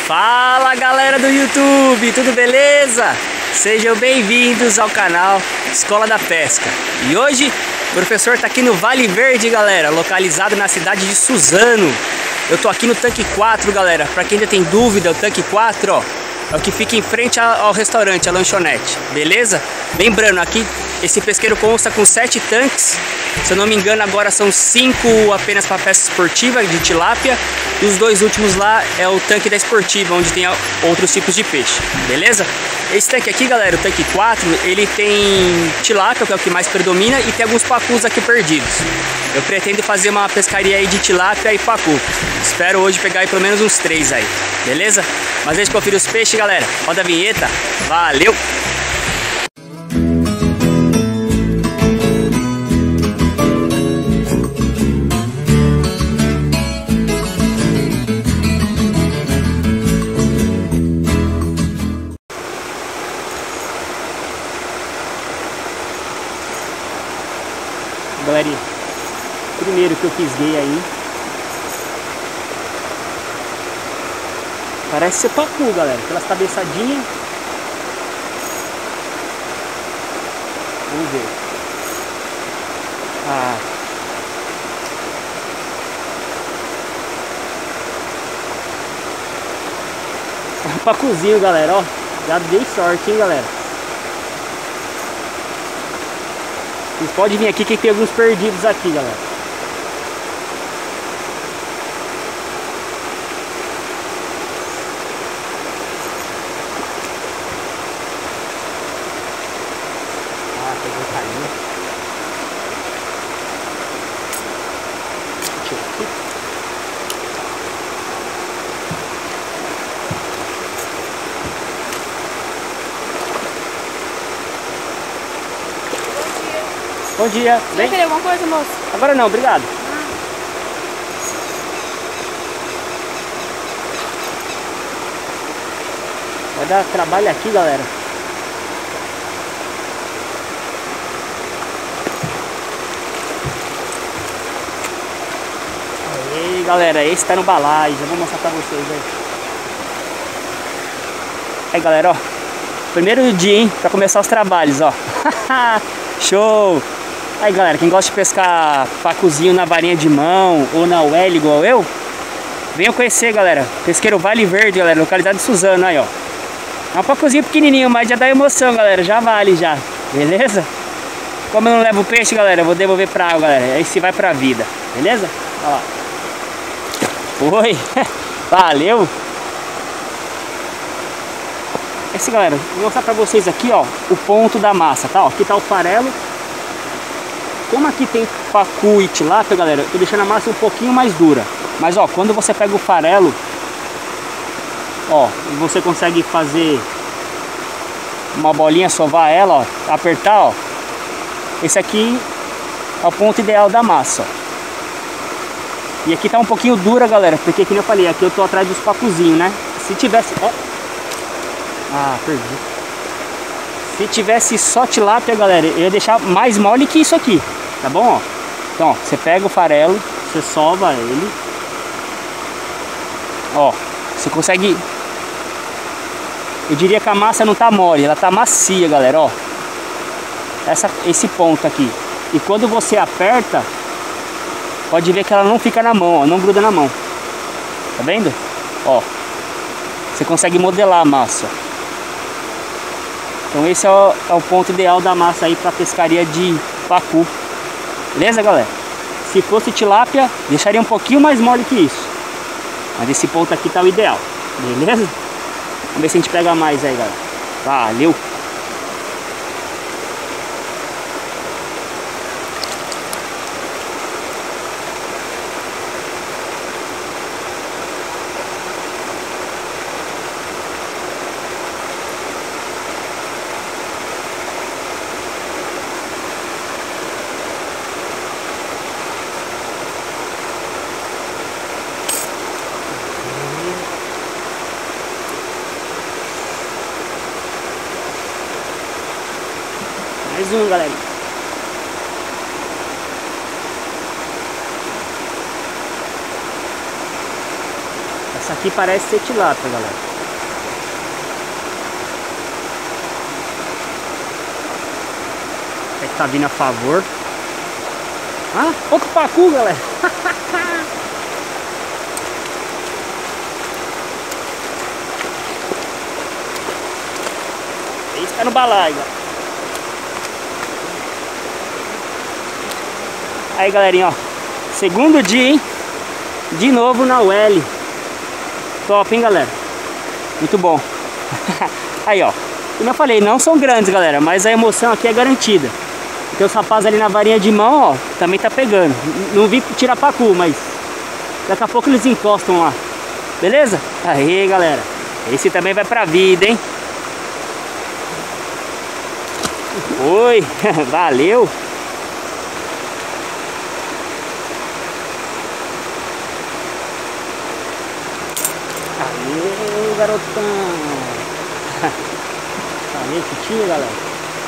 Fala galera do YouTube, tudo beleza? Sejam bem-vindos ao canal Escola da Pesca. E hoje o professor está aqui no Vale Verde, galera, localizado na cidade de Suzano. Eu tô aqui no tanque 4, galera. Para quem ainda tem dúvida, o tanque 4, ó, é o que fica em frente ao restaurante, a lanchonete, beleza? Lembrando, aqui esse pesqueiro consta com 7 tanques. Se eu não me engano, agora são 5 apenas para pesca esportiva de tilápia. E os 2 últimos lá é o tanque da esportiva, onde tem outros tipos de peixe, beleza? Esse tanque aqui, galera, o tanque 4, ele tem tilápia, que é o que mais predomina, e tem alguns pacus aqui perdidos. Eu pretendo fazer uma pescaria aí de tilápia e pacu. Espero hoje pegar aí pelo menos uns 3 aí, beleza? Mas antes de conferir os peixes, galera, roda a vinheta. Valeu! Galerinha, primeiro que eu fisguei aí, parece ser pacu, galera, pelas cabeçadinhas. Vamos ver. Ah, pacuzinho, galera, ó, já dei sorte, hein, galera. Vocês podem vir aqui que tem alguns perdidos aqui, galera. Ah, pegou carinho. Deixa eu ver aqui. Bom dia. Você vai querer alguma coisa, moço? Agora não, obrigado. Vai dar trabalho aqui, galera. Aí, galera, esse tá no balaio. Já vou mostrar pra vocês aí. Aí, galera, ó. Primeiro dia, hein, pra começar os trabalhos, ó. Show! Aí, galera, quem gosta de pescar pacuzinho na varinha de mão ou na UL igual eu, venham conhecer, galera. Pesqueiro Vale Verde, galera, localizado em Suzano, aí, ó. É um pacuzinho pequenininho, mas já dá emoção, galera, já vale, já. Beleza? Como eu não levo peixe, galera, eu vou devolver pra água, galera. Aí se vai pra vida, beleza? Olha lá. Foi! Valeu! Esse, galera, vou mostrar pra vocês aqui, ó, o ponto da massa, tá? Ó, aqui tá o farelo. Como aqui tem pacu e tilápia, galera, eu tô deixando a massa um pouquinho mais dura. Mas, ó, quando você pega o farelo, ó, você consegue fazer uma bolinha, sovar ela, ó, apertar, ó. Esse aqui é o ponto ideal da massa, ó. E aqui tá um pouquinho dura, galera, porque, como eu falei, aqui eu tô atrás dos pacuzinhos, né? Se tivesse... Ó. Ah, perdi. Se tivesse só tilápia, galera, eu ia deixar mais mole que isso aqui, tá bom? Ó. Então, ó, você pega o farelo, você sova ele. Ó, você consegue... Eu diria que a massa não tá mole, ela tá macia, galera, ó. Esse ponto aqui. E quando você aperta, pode ver que ela não fica na mão, ó, não gruda na mão. Tá vendo? Ó, você consegue modelar a massa. Então esse é o ponto ideal da massa aí para pescaria de pacu. Beleza, galera? Se fosse tilápia, deixaria um pouquinho mais mole que isso. Mas esse ponto aqui tá o ideal. Beleza? Vamos ver se a gente pega mais aí, galera. Valeu! Mais um, galera. Essa aqui parece ser tilápia, galera. É que tá vindo a favor. Ah, outro pacu, galera. Esse tá no balaio, ó. Aí, galerinha, ó. Segundo dia, hein? De novo na UL. Top, hein, galera? Muito bom. Aí, ó. Como eu falei, não são grandes, galera, mas a emoção aqui é garantida. Porque os rapazes ali na varinha de mão, ó, também tá pegando. Não vi tirar pacu, mas daqui a pouco eles encostam lá. Beleza? Aí, galera. Esse também vai pra vida, hein? Oi, valeu. Valeu, garotão. Valeu, que tinha, galera.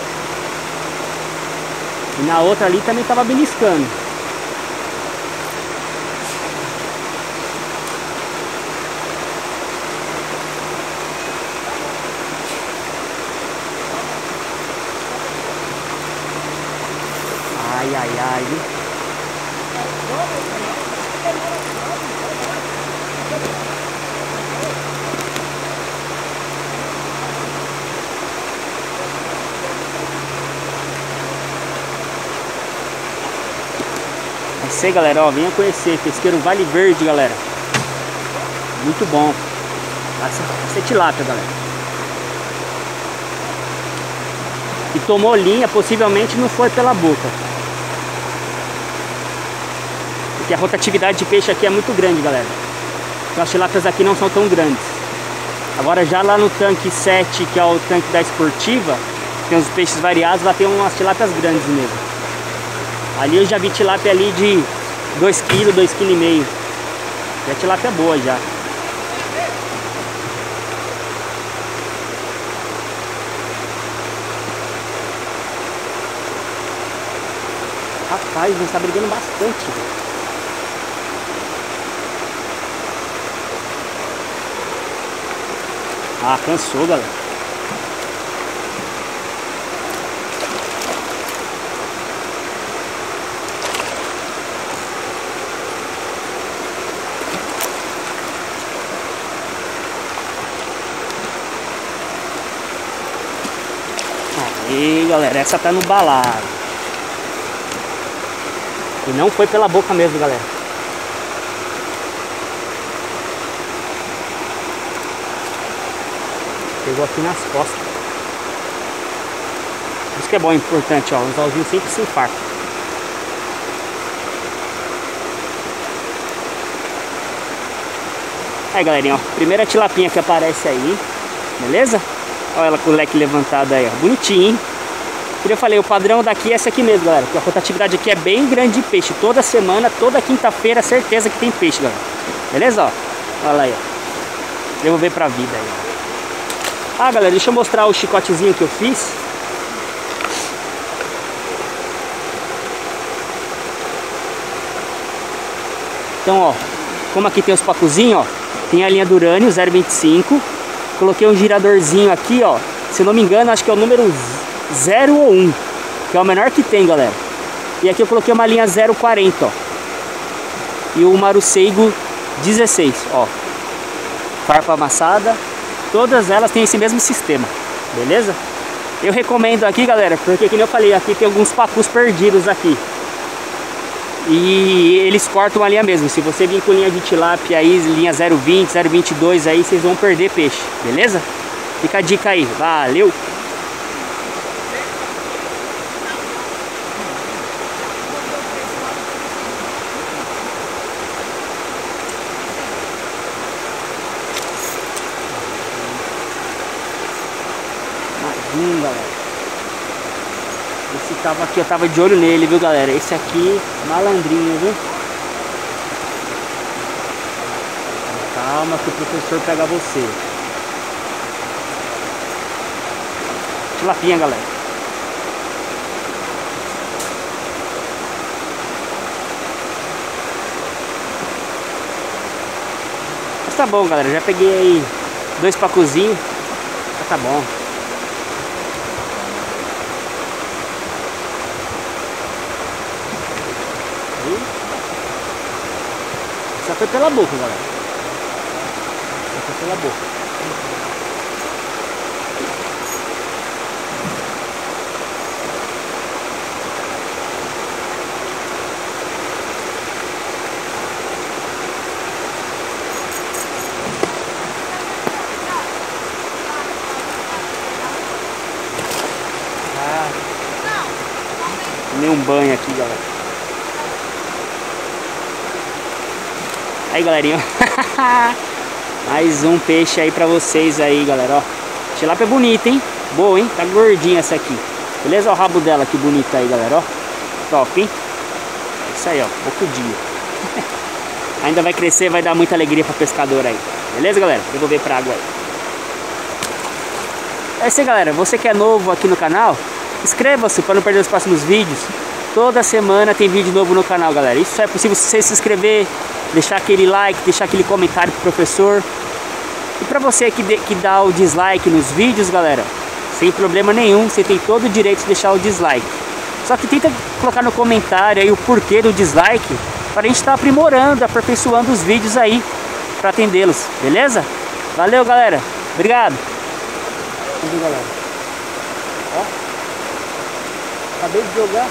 E na outra ali também tava beliscando. Ai, ai, ai, viu? É isso aí, galera, ó, venha conhecer Pesqueiro Vale Verde, galera. Muito bom. Essa é tilápia, galera. E tomou linha, possivelmente não foi pela boca. Porque a rotatividade de peixe aqui é muito grande, galera. Então as tilápias aqui não são tão grandes. Agora já lá no tanque 7, que é o tanque da esportiva, tem os peixes variados, lá tem umas tilápias grandes mesmo. Ali eu já vi tilápia ali de 2 kg, 2,5 kg. E a tilápia é boa já. Rapaz, ele está brigando bastante. Ah, cansou, galera. Aí, galera, essa tá no balaio. E não foi pela boca mesmo, galera. Pegou aqui nas costas. Isso que é bom, importante, ó. Os anzolzinhos sempre se infartam. Aí, galerinha, ó. Primeira tilapinha que aparece aí. Beleza? Olha ela com o leque levantado aí, ó. Bonitinho, hein? Como eu falei, o padrão daqui é esse aqui mesmo, galera. Porque a rotatividade aqui é bem grande de peixe. Toda semana, toda quinta-feira, certeza que tem peixe, galera. Beleza, ó? Olha lá aí, ó. Devolver pra vida aí, ó. Ah, galera, deixa eu mostrar o chicotezinho que eu fiz. Então, ó, como aqui tem os pacuzinhos, ó, tem a linha do urânio 0,25. Coloquei um giradorzinho aqui, ó. Se eu não me engano, acho que é o número 0 ou 1, que é o menor que tem, galera. E aqui eu coloquei uma linha 0,40, ó. E o Maruseigo 16, ó. Farpa amassada. Todas elas têm esse mesmo sistema, beleza? Eu recomendo aqui, galera, porque como eu falei, aqui tem alguns pacus perdidos aqui. E eles cortam a linha mesmo. Se você vir com linha de tilápia aí, linha 0,20, 0,22 aí, vocês vão perder peixe, beleza? Fica a dica aí, valeu! Galera, esse tava aqui, eu tava de olho nele, viu, galera? Esse aqui, malandrinho, viu? Calma que o professor pega você. Tilapinha, galera. Mas tá bom, galera. Já peguei aí 2 pacuzinhos. Já tá bom. Só foi pela boca, galera. Só foi pela boca. Tomei um banho aqui, galera. Aí, galerinha. Mais um peixe aí pra vocês aí, galera, ó. Tilápia bonita, hein? Boa, hein? Tá gordinha essa aqui. Beleza? Ó o rabo dela, que bonita aí, galera, ó. Top, hein? É isso aí, ó. Bocudinho. Ainda vai crescer, vai dar muita alegria pra pescador aí. Beleza, galera? Devolver pra água aí. É isso aí, galera. Você que é novo aqui no canal, inscreva-se para não perder os próximos vídeos. Toda semana tem vídeo novo no canal, galera. Isso só é possível se você se inscrever, deixar aquele like, deixar aquele comentário pro professor. E para você que dá o dislike nos vídeos, galera, sem problema nenhum, você tem todo o direito de deixar o dislike. Só que tenta colocar no comentário aí o porquê do dislike, para a gente estar aprimorando, aperfeiçoando os vídeos aí, para atendê-los, beleza? Valeu, galera. Obrigado. Valeu, galera. Ó. Acabei de jogar.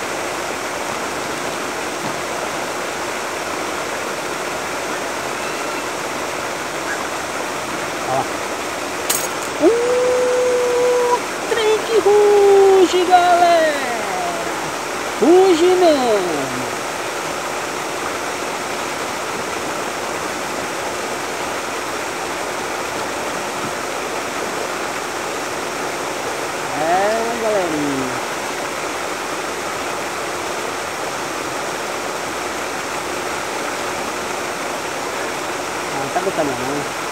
Olha lá. Trem que ruge, galera. Ruge mesmo. É, galerinha. Não tá botando não.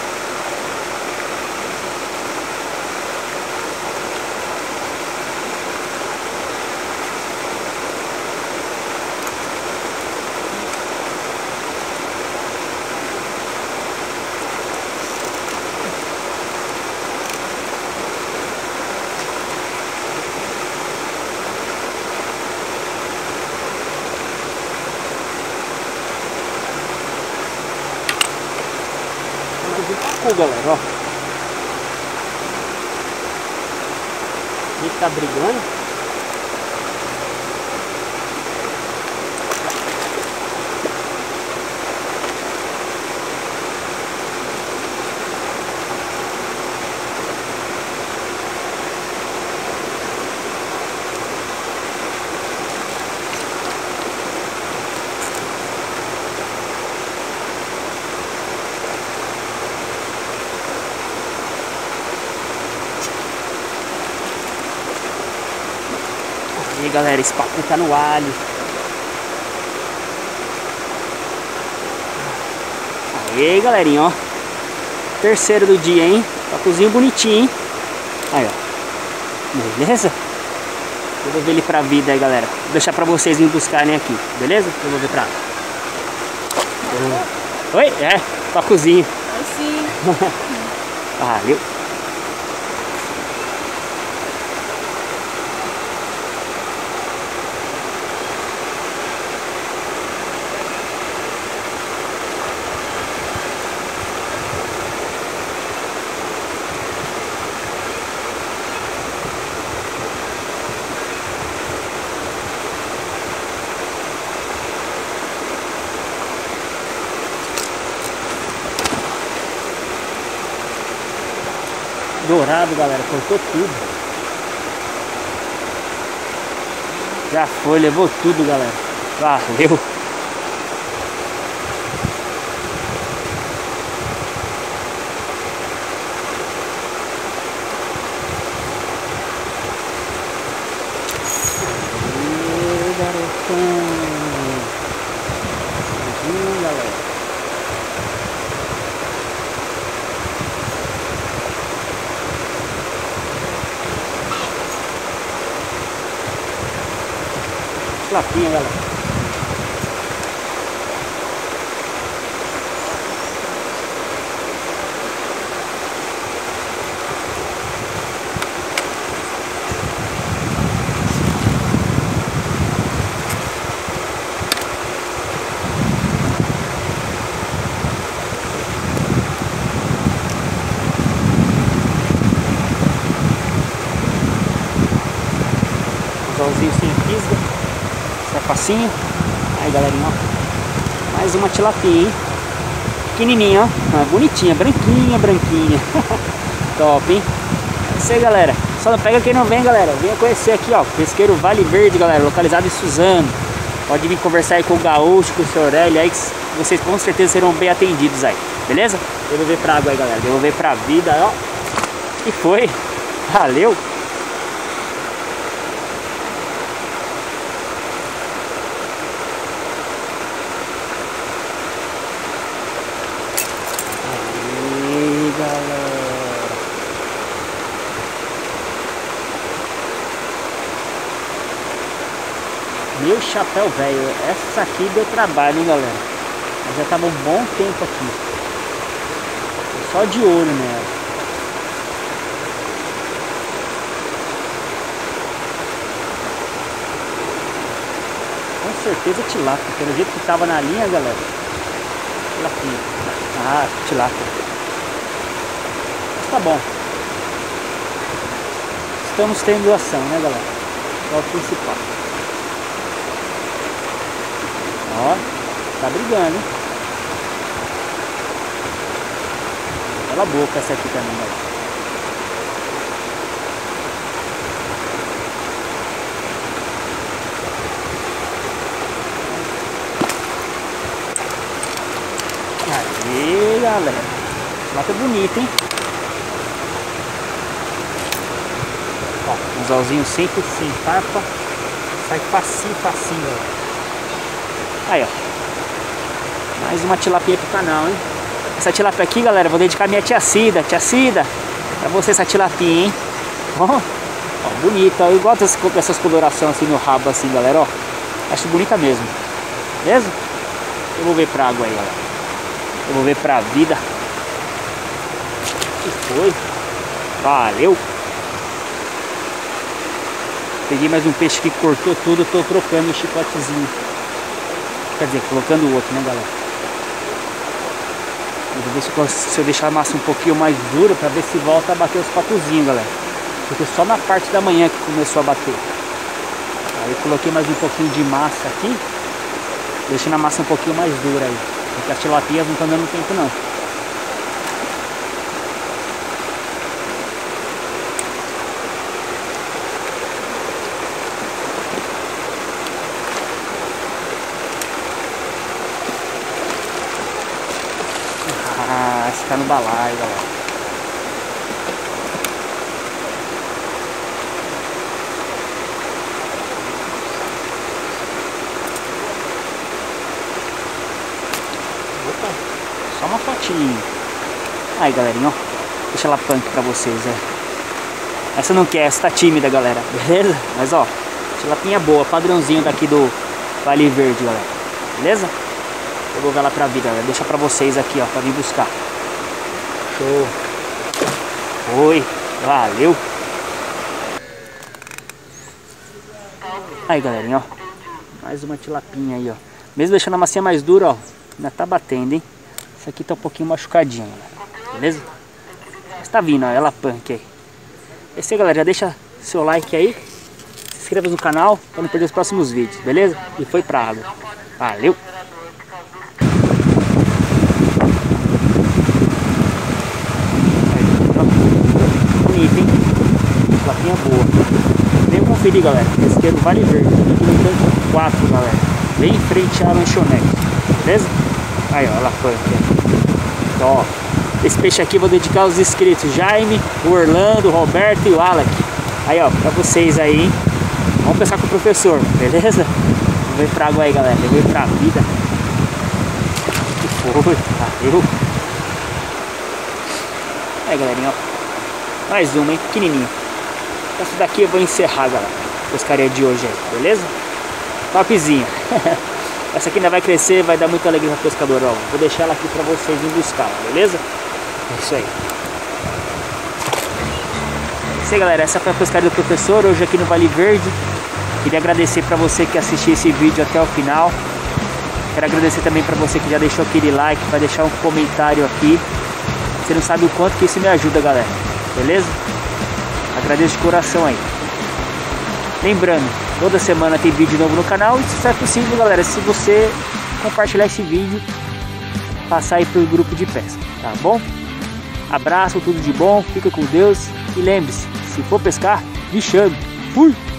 Galera, ó. Ele tá brigando. E aí, galera, esse papo tá no alho. Aí, galerinha, ó. Terceiro do dia, hein? Papozinho bonitinho, hein? Aí, ó. Beleza? Vou devolver ele pra vida aí, galera. Vou deixar pra vocês me buscarem aqui, beleza? Devolver pra... Oi? É, papozinho. Oi, sim. Valeu. Dourado, galera, cortou tudo. Já foi, levou tudo, galera. Valeu. Garotão. Galera. Lapinha, galera. peixezinho sem fisga. Isso é facinho. Aí, galerinha, ó. Mais uma tilapinha, hein? Pequenininha, ó. Bonitinha, branquinha. Top, hein? É isso aí, galera. Só não pega quem não vem, galera. Venha conhecer aqui, ó. Pesqueiro Vale Verde, galera. Localizado em Suzano. Pode vir conversar aí com o Gaúcho, com o seu Aurélio aí, que vocês com certeza serão bem atendidos aí. Beleza? Devolver pra água aí, galera. Devolver pra vida, ó. E foi. Valeu. Aí, galera. Meu chapéu velho, essa aqui deu trabalho, hein, galera? Mas já tava um bom tempo aqui. Só de olho nela. Com certeza tilápia, pelo jeito que tava na linha, galera. Tilapia. Ah, tilápia. Mas tá bom. Estamos tendo ação, né, galera? É o principal. Ó, tá brigando, hein? Cala a boca essa aqui também, galera. Aí, galera. Tilapia bonita, hein? Ó, um anzolzinho sempre sem farpa. Sai facinho, galera. Aí, ó. Mais uma tilapia pro canal, hein? Essa tilapia aqui, galera, vou dedicar a minha tia Cida. Tia Cida, pra você essa tilapia, hein? Ó, bonita. Eu gosto dessas colorações assim no rabo, assim, galera, ó. Acho bonita mesmo. Beleza? Eu vou ver pra água aí, galera. Eu vou ver pra vida. Que foi? Valeu! Peguei mais um peixe que cortou tudo. Tô trocando o chicotezinho. Quer dizer, colocando o outro, né, galera? Eu vou ver se eu deixar a massa um pouquinho mais dura, pra ver se volta a bater os patozinhos, galera. Porque só na parte da manhã que começou a bater. Aí eu coloquei mais um pouquinho de massa aqui, deixando a massa um pouquinho mais dura aí. Porque as tilapias não estão dando tempo, não. Esse tá no balaio, galera. Opa, só uma fotinha. Aí, galerinha, ó. Deixa ela punk pra vocês, Essa não quer, essa tá tímida, galera. Beleza? Mas, ó, tilapinha boa, padrãozinho daqui do Vale Verde, galera. Beleza? Eu vou ver ela pra vida, galera. Deixa pra vocês aqui, ó, pra vir buscar. Show. Oi, valeu. Aí, galerinha, ó. Mais uma tilapinha aí, ó. Mesmo deixando a massinha mais dura, ó. Ainda tá batendo, hein. Essa aqui tá um pouquinho machucadinha, galera. Beleza? Mas tá vindo, ó. Ela punk aí. É isso aí, galera. Já deixa seu like aí. Se inscreva no canal pra não perder os próximos vídeos, beleza? E foi pra água. Valeu. Bonita, hein? Tilapinha boa. Venha conferir, galera. Pesqueiro Vale Verde. Aqui no canto 4, galera. Bem em frente à lanchonete. Beleza? Aí, ó. Ela foi aqui. Então, ó. Esse peixe aqui eu vou dedicar aos inscritos. Jaime, o Orlando, o Roberto e o Alec. Aí, ó. Pra vocês aí, hein? Vamos pensar com o professor. Beleza? Vou ver pra água aí, galera. Eu vou ir pra vida. Que foi? Valeu. Aí, galerinha, ó. Mais uma, hein? Pequenininha. Essa daqui eu vou encerrar, galera. A pescaria de hoje aí, beleza? Topzinha. Essa aqui ainda vai crescer, vai dar muita alegria pro pescador, ó. Vou deixar ela aqui pra vocês irem buscar, beleza? É isso aí. É isso aí, galera. Essa foi a pescaria do professor, hoje aqui no Vale Verde. Queria agradecer pra você que assistiu esse vídeo até o final. Quero agradecer também pra você que já deixou aquele like, vai deixar um comentário aqui. Você não sabe o quanto que isso me ajuda, galera. Beleza? Agradeço de coração aí. Lembrando, Toda semana tem vídeo novo no canal. E isso é possível, galera, se você compartilhar esse vídeo, passar aí pro grupo de pesca, tá bom? Abraço, tudo de bom, fica com Deus e lembre-se, se for pescar, me chame. Fui!